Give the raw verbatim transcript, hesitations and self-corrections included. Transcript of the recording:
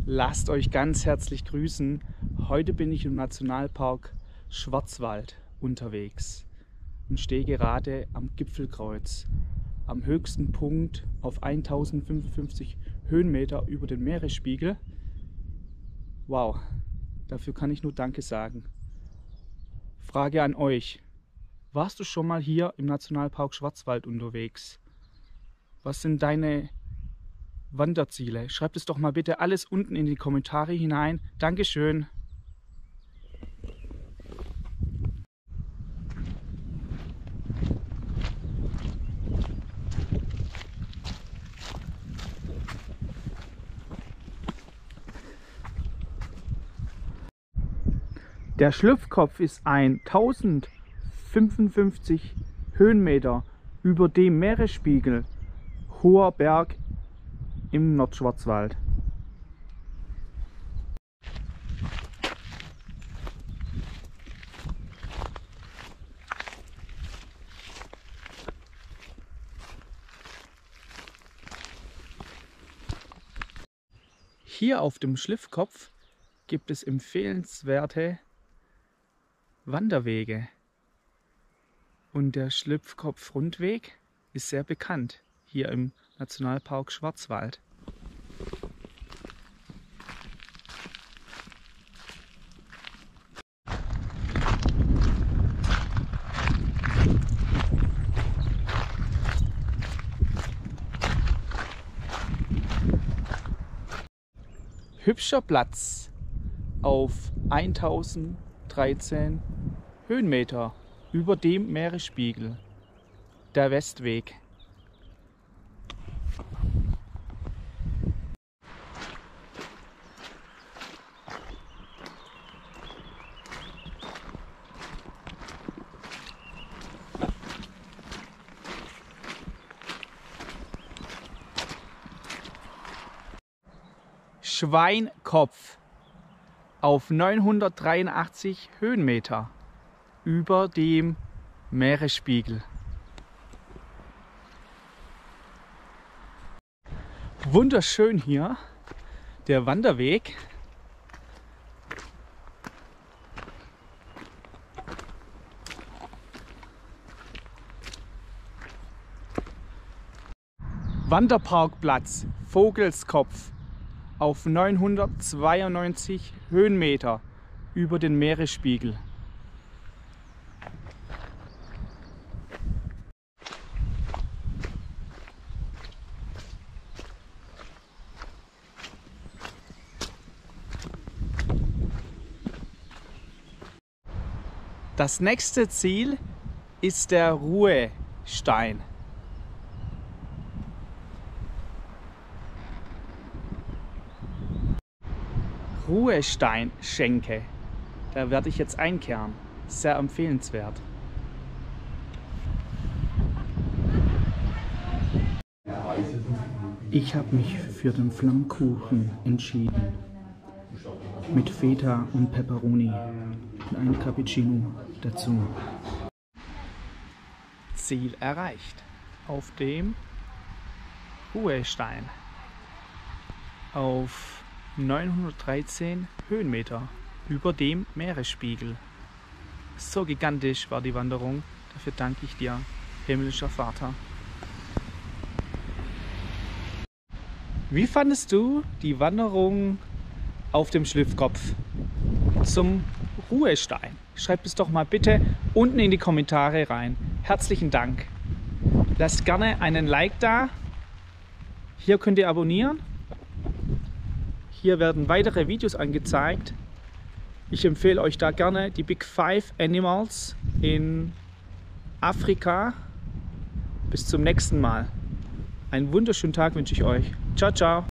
Lasst euch ganz herzlich grüßen. Heute bin ich im Nationalpark Schwarzwald unterwegs und stehe gerade am Gipfelkreuz, am höchsten Punkt auf eintausendfünfundfünfzig Höhenmeter über den Meeresspiegel. Wow, dafür kann ich nur Danke sagen. Frage an euch: Warst du schon mal hier im Nationalpark Schwarzwald unterwegs? Was sind deine Wanderziele? Schreibt es doch mal bitte alles unten in die Kommentare hinein. Dankeschön. Der Schlupfkopf ist ein tausendfünfundfünfzig Höhenmeter über dem Meeresspiegel hoher Berg im Nordschwarzwald. Hier auf dem Schliffkopf gibt es empfehlenswerte Wanderwege. Und der Schlupfkopf-Rundweg ist sehr bekannt hier im Nationalpark Schwarzwald. Hübscher Platz auf eintausenddreizehn Höhenmeter über dem Meeresspiegel, der Westweg. Schweinkopf auf neunhundertdreiundachtzig Höhenmeter über dem Meeresspiegel. Wunderschön hier der Wanderweg. Wanderparkplatz Vogelskopf auf neunhundertzweiundneunzig Höhenmeter über den Meeresspiegel. Das nächste Ziel ist der Ruhestein. Ruhesteinschenke. Da werde ich jetzt einkehren. Sehr empfehlenswert. Ich habe mich für den Flammkuchen entschieden. Mit Feta und Peperoni und ein Cappuccino dazu. Ziel erreicht. Auf dem Ruhestein. Auf neunhundertdreizehn Höhenmeter über dem Meeresspiegel. So gigantisch war die Wanderung. Dafür danke ich dir, himmlischer Vater. Wie fandest du die Wanderung auf dem Schliffkopf zum Ruhestein? Schreibt es doch mal bitte unten in die Kommentare rein. Herzlichen Dank. Lasst gerne einen Like da. Hier könnt ihr abonnieren. Hier werden weitere Videos angezeigt. Ich empfehle euch da gerne die Big Five Animals in Afrika. Bis zum nächsten Mal. Einen wunderschönen Tag wünsche ich euch. Ciao, ciao.